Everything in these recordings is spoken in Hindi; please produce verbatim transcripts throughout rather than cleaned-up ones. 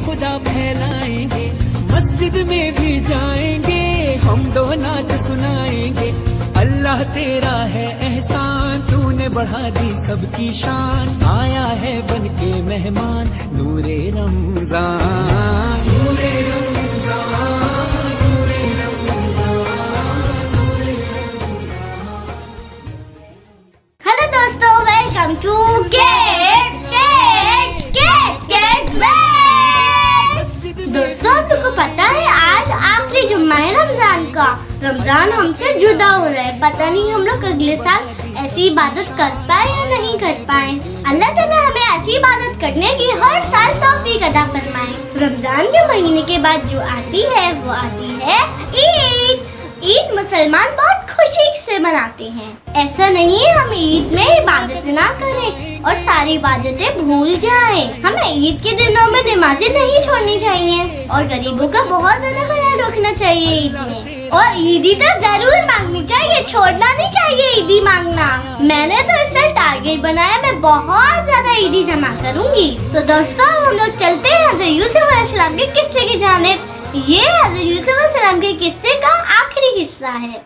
खुदा फैलाएंगे, मस्जिद में भी जाएंगे, हम दो नात सुनाएंगे। अल्लाह तेरा है एहसान, तूने बढ़ा दी सबकी शान, आया है बन के मेहमान नूरे रमजान, नूरे रमजान, नूरे रमजान, नूरे रमजान। हेलो दोस्तों, welcome to kids kids kids kids दोस्तों, हम तुमको पता है आज आखिरी जुम्मा है रमजान का। रमजान हमसे जुदा हो रहा है, पता नहीं हम लोग अगले साल ऐसी इबादत कर पाए या नहीं कर पाए। अल्लाह ताला हमें ऐसी इबादत करने की हर साल तौफीक अता फरमाए। रमजान के महीने के बाद जो आती है वो आती है ईद। ईद मुसलमान बहुत खुशी से मनाते हैं। ऐसा नहीं है हम ईद में इबादत ना करें और सारी इबादतें भूल जाएं। हमें ईद के दिनों में नमाजें नहीं छोड़नी चाहिए और गरीबों का बहुत ज्यादा ख्याल रखना चाहिए ईद में। और ईदी तो जरूर मांगनी चाहिए, छोड़ना नहीं चाहिए ईदी मांगना। मैंने तो इस साल टारगेट बनाया, मैं बहुत ज्यादा ईदी जमा करूंगी। तो दोस्तों हम लोग चलते हैं हज़रत यूसुफ अलैहिस्सलाम के किस्से की जानिब। ये हज़रत यूसुफ अलैहिस्सलाम के किस्से का आखिरी हिस्सा है।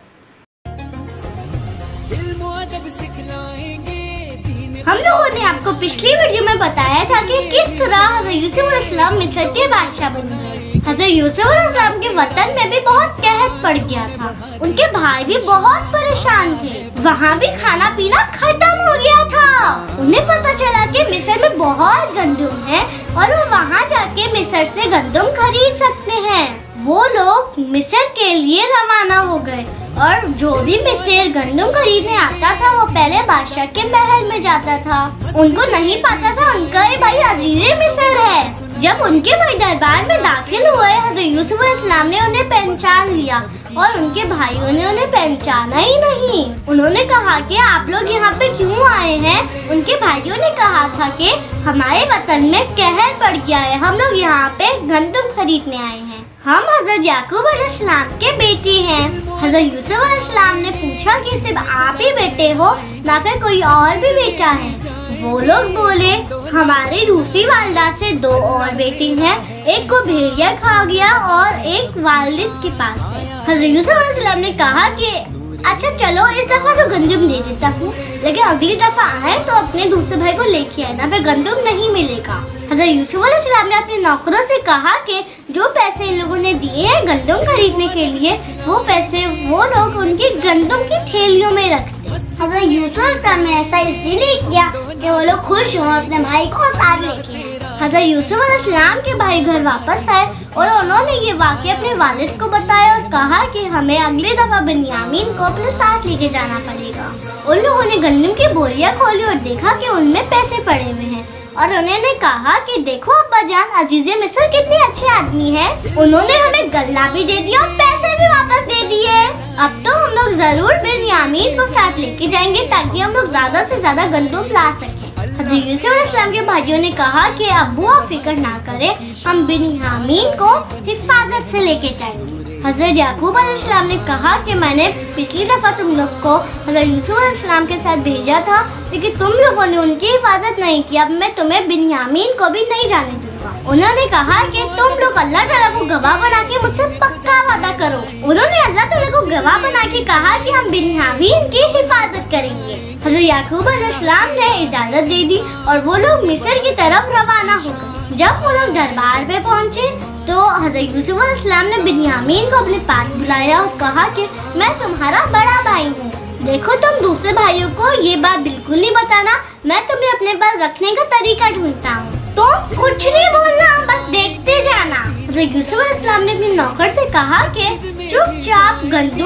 हम लोगों ने आपको पिछली वीडियो में बताया था कि किस तरह हज़रत यूसुफ अलैहिस्सलाम मिस्र के बादशाह बन गए। हज़रत यूसुफ अलैहिस्सलाम के वतन में भी बहुत कहत पड़ गया था, उनके भाई भी बहुत परेशान थे, वहाँ भी खाना पीना खत्म हो गया था। उन्हें पता चला कि मिस्र में बहुत गंदुम है और वो वहाँ जाके मिस्र से गंदुम खरीद सकते हैं। वो लोग मिस्र के लिए रवाना हो गए और जो भी मिस्र गंदुम खरीदने आता था वो पहले बादशाह के महल में जाता था। उनको नहीं पता था उनका ये भाई अजीज़े मिस्र है। जब उनके भाई दरबार में दाखिल हुए, हज़रत यूसुफ अलैहिस्सलाम ने उन्हें पहचान लिया और उनके भाइयों ने उन्हें पहचाना ही नहीं। उन्होंने कहा कि आप लोग यहाँ पे क्यों आए हैं? उनके भाइयों ने कहा था कि हमारे वतन में कहर पड़ गया है, हम लोग यहाँ पे गंदुम खरीदने आए हैं, हम हज़रत याकूब अलैहिस्सलाम के बेटे हैं। हज़रत यूसुफ अलैहिस्सलाम ने पूछा कि सिर्फ आप ही बेटे हो ना फिर कोई और भी बेटा है? वो लोग बोले हमारी दूसरी वालिदा से दो और बेटी हैं, एक को भेड़िया खा गया और एक वालिद के पास है। हज़रत यूसुफ अलैहिस्सलाम ने कहा कि अच्छा चलो इस दफा तो गंदुम दे देता हूँ, लेकिन अगली दफा आए तो अपने दूसरे भाई को लेके आए ना, फिर गंदुम नहीं मिलेगा। हज़रत यूसुफ अलैहिस्सलाम ने अपने नौकरों से कहा कि जो पैसे इन लोगों ने दिए हैं गंदुम खरीदने के लिए, वो पैसे वो लोग उनकी गंदुम की थैलियों में रखते। हज़रत यूसुफ अलैहिस्सलाम ने ऐसा इसीलिए किया कि वो लोग खुश हों, अपने भाई को साथ लेके। हज़रत यूसुफ अलैहिस्सलाम के भाई घर वापस आए और उन्होंने ये वाक़या अपने वालिद को बताया और कहा कि हमें अगली दफा बिन्यामीन को अपने साथ लेके जाना पड़ेगा। उन लोगों ने गंदुम की बोरियां खोली और देखा कि उनमें पैसे पड़े हुए हैं और उन्होंने कहा कि देखो अब्बा जान, अजीज़े मिस्र कितने अच्छे आदमी हैं, उन्होंने हमें गल्ला भी दे दिया और पैसे भी वापस दे दिए। अब तो हम लोग जरूर बिन्यामीन को साथ लेके जाएंगे ताकि हम लोग ज्यादा से ज्यादा गंदुम ला सकें। हज़रत यूसुफ अलैहिस्सलाम के भाइयों ने कहा कि अब्बू आप फिक्र ना करें, हम बिन्यामीन को हिफाजत से लेके जाएंगे। हज़रत याकूब अलैहिस्सलाम ने कहा कि मैंने पिछली दफा तुम लोग को हज़रत यूसुफ अलैहिस्सलाम के साथ भेजा था, लेकिन तुम लोगों ने उनकी हिफाजत नहीं की, अब मैं तुम्हें बिन्यामीन को भी नहीं जाने दूंगा। उन्होंने कहा कि तुम लोग अल्लाह ताला को गवाह बना के मुझसे पक्का वादा करो। उन्होंने अल्लाह ताला को गवाह बना के कहा कि हम बिन्यामीन की हिफाजत करेंगे। हज़रत याकूब अलैहिस्सलाम ने इजाजत दे दी और वो लोग मिस्र की तरफ रवाना हो गए। जब वो लोग दरबार पे पहुँचे तो हज़रत यूसुफ अलैहिस्सलाम ने बिन्यामीन को अपने पास बुलाया और कहा कि मैं तुम्हारा बड़ा भाई हूँ, देखो तुम दूसरे भाइयों को ये बात बिल्कुल नहीं बताना, मैं तुम्हें अपने पास रखने का तरीका ढूंढता हूँ, तो कुछ नहीं बोलना, बस देखते जाना। हज़रत यूसुफ अलैहिस्सलाम ने अपने नौकर से कहा कि चुपचाप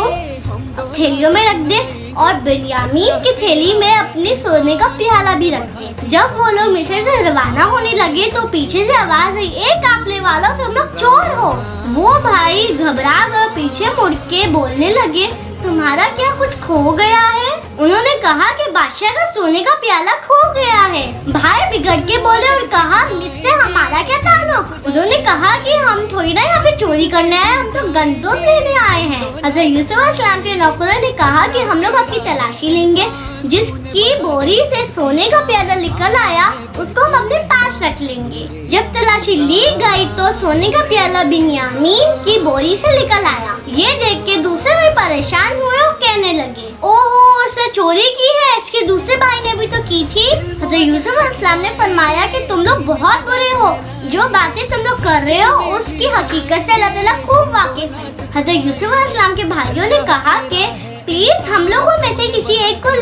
गंदुम थैलियों में रख दे और बिन्यामीन की थैली में अपने सोने का प्याला भी रख दे। जब वो लोग मिस्र से रवाना होने लगे तो पीछे से आवाज आई, एक काफले वालों तुम लोग चोर हो। वो भाई घबरा गए, पीछे मुड़ के बोलने लगे, तुम्हारा क्या कुछ खो गया है? उन्होंने कहा कि बादशाह का सोने का प्याला खो गया है। भाई बिगड़ के बोले और कहा, इससे हमारा क्या ताल्लुक? उन्होंने कहा कि हम थोड़ी ना यहाँ पे चोरी करने आए, हम तो गंदुम लेने आए हैं। हज़रत यूसुफ अलैहिस्सलाम के नौकरों ने कहा कि हम लोग आपकी तलाशी लेंगे। जिसकी बोरी से सोने का प्याला निकल आया उसको हम अपने पास रख लेंगे। जब तलाशी ली गई तो सोने का प्याला बिन्यामीन की बोरी से निकल आया। ये देख के दूसरे भाई परेशान हुए और कहने लगे, ओहो उसने चोरी की है, इसके दूसरे भाई ने भी तो की थी। हज़रत यूसुफ अलैहिस्सलाम ने फरमाया कि तुम लोग बहुत बुरे हो, जो बातें तुम लोग कर रहे हो उसकी हकीकत से अल्लाह ताला खूब वाकिफ है। हज़रत यूसुफ अलैहिस्सलाम के भाइयों ने कहा कि प्लीज हम लोगों में से किसी एक को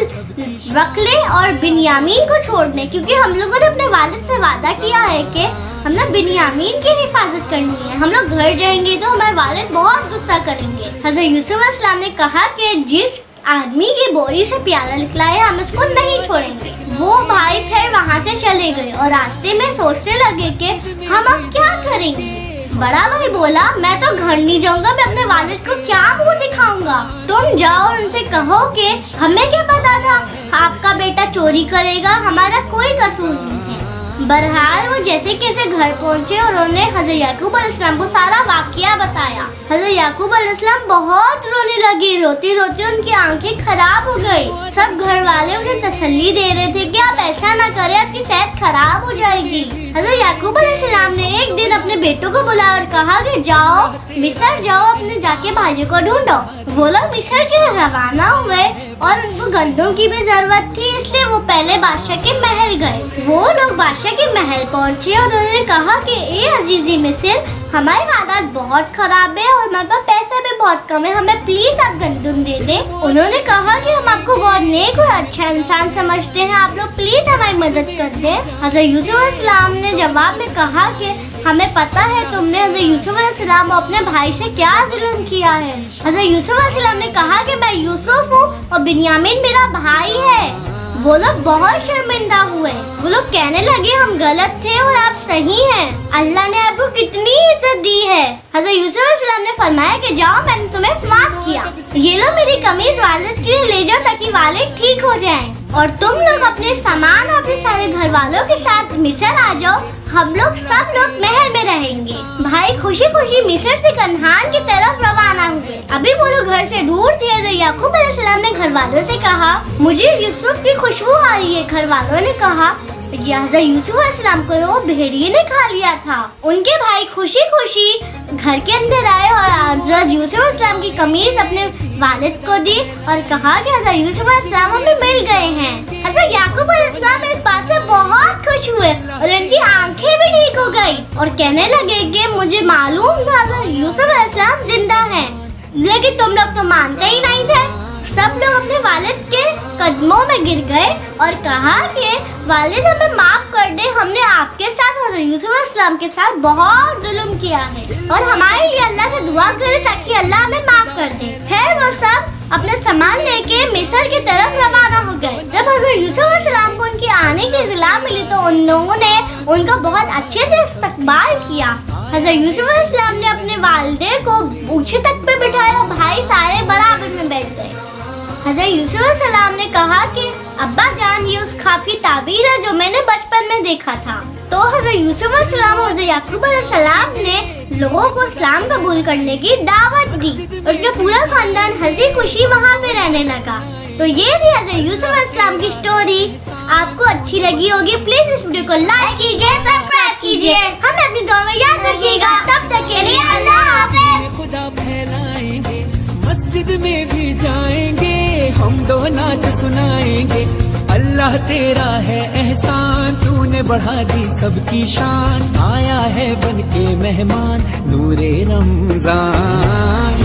रख ले और बिन्यामीन को छोड़ दे, क्योंकि हम लोगों ने अपने वालिद से वादा किया है कि हमने बिन्यामीन की हिफाजत करनी है। हम लोग घर जाएंगे तो हमारे वालिद बहुत गुस्सा करेंगे। हज़रत यूसुफ अलैहिस्सलाम ने कहा कि जिस आदमी की बोरी से प्याला निकला है हम उसको नहीं छोड़ेंगे। वो भाई फिर वहाँ से चले गए और रास्ते में सोचने लगे कि हम अब क्या करेंगे। बड़ा भाई बोला, मैं तो घर नहीं जाऊंगा, मैं अपने वालिद को क्या मुंह दिखाऊंगा। तुम जाओ और उनसे कहो कि हमें क्या पता था आपका बेटा चोरी करेगा, हमारा कोई कसूर नहीं है। बहरहाल वो जैसे कैसे घर पहुँचे और उन्होंने हज़रत याकूब अलैहिस्सलाम को सारा वाकया बताया। हज़रत याकूब अलैहिस्सलाम बहुत रोने लगे, रोती रोती उनकी आंखें खराब हो गई। सब घर वाले उन्हें तसल्ली दे रहे थे कि आप ऐसा ना करें, आपकी सेहत खराब हो जाएगी। हज़रत याकूब अलैहिस्सलाम ने एक दिन अपने बेटों को बुलाया और कहा कि जाओ मिस्र जाओ, अपने जाके भाइयों को ढूंढो। वो लोग मिस्र के रवाना हुए और उनको गंदम की भी जरूरत थी, इसलिए वो पहले बादशाह के महल गए। वो लोग बादशाह के महल पहुंचे और उन्होंने कहा कि ए अजीजी मिस्र, हमारे हालात बहुत खराब है और हमारे पास पैसा भी बहुत कम है, हमें प्लीज आप गंदम दे दें। उन्होंने कहा कि हम आपको बहुत नेक और अच्छा इंसान समझते हैं, आप लोग प्लीज हमारी मदद कर दें। हज़रत यूसुफ अलैहिस्सलाम ने जवाब में कहा कि हमें पता है तुमने हज़रत यूसुफ अलैहिस्सलाम अपने भाई से क्या जुल्म किया है। हज़रत यूसुफ अलैहिस्सलाम ने कहा कि मैं यूसुफ हूँ और बिन्यामीन मेरा भाई है। वो लोग बहुत शर्मिंदा हुए। वो लोग कहने लगे हम गलत थे और आप सही हैं। अल्लाह ने आपको कितनी इज्जत दी है। हज़रत यूसुफ अलैहिस्सलाम ने फरमाया कि जाओ मैंने तुम्हें माफ किया, ये लो मेरी कमीज वालिद के लिए ले जाओ ताकि वालिद ठीक हो जाएं। और तुम लोग अपने सामान अपने सारे घर वालों के साथ मिस्र आ जाओ, हम लोग सब लोग महल में रहेंगे। भाई खुशी खुशी मिस्र से कन्हान की तरफ रवाना हुए। अभी वो लोग घर से दूर थे। याकूब अलैहिस्सलाम ने घर वालों से कहा मुझे यूसुफ की खुशबू आ रही है। घर वालों ने कहा हज़रत यूसुफ अलैहिस्सलाम को वो भेड़िए ने खा लिया था। उनके भाई खुशी खुशी घर के अंदर आए और हज़रत यूसुफ अलैहिस्सलाम की कमीज अपने वालिद को दी और कहा कि हज़रत यूसुफ अलैहिस्सलाम हमें मिल गए हैं। हज़रत याकूब अलैहिस्सलाम इस बात से बहुत खुश हुए और उनकी आंखें भी ठीक हो गई और कहने लगे कि मुझे मालूम था यूसुफ अलैहिस्सलाम जिंदा है, लेकिन तुम लोग तो मानते ही नहीं थे। सब लोग अपने वालिद के कदमों में गिर गए और कहा कि वालिद हमें माफ कर दे, हमने आपके साथ हज़रत यूसुफ अलैहिस्सलाम के साथ बहुत जुल्म किया है और हमारे लिए अल्लाह से दुआ करे ताकि अल्लाह हमें माफ कर दे। फिर वो सब अपने सामान लेके मिस्र की तरफ रवाना हो गए। जब हज़रत यूसुफ अलैहिस्सलाम को उनकी आने की इत्तला मिली तो उन लोगों ने उनका बहुत अच्छे से इस्तकबाल किया। हज़रत यूसुफ अलैहिस्सलाम ने अपने वालिदे को ऊंचे तख्त पे बिठाया, भाई सारे बराबर में बैठ गए। हज़रत यूसुफ अलैहिस्सलाम ने कहा कि अब्बा जान ये उस ख्वाब की ताबीर है जो मैंने बचपन में देखा था। तो हज़रत यूसुफ अलैहिस्सलाम और हज़रत याकूब अलैहिस्सलाम ने लोगों को इस्लाम कबूल करने की दावत दी और उनका पूरा खानदान हंसी खुशी वहाँ पे रहने लगा। तो ये थी हज़रत यूसुफ अलैहिस्सलाम की स्टोरी। आपको अच्छी लगी होगी, प्लीज इस वीडियो को लाइक कीजिए, सब्सक्राइब कीजिए, हमें अपनी दुआ में याद रखिएगा। तब तक के लिए अल्लाह हाफ़िज़। खुदा फैलाएंगे, मस्जिद में भी जाएंगे, हम दो नात सुनाएंगे। अल्लाह तेरा है एहसान, तूने बढ़ा दी सबकी शान। आया है बन के मेहमान नूरे रमजान।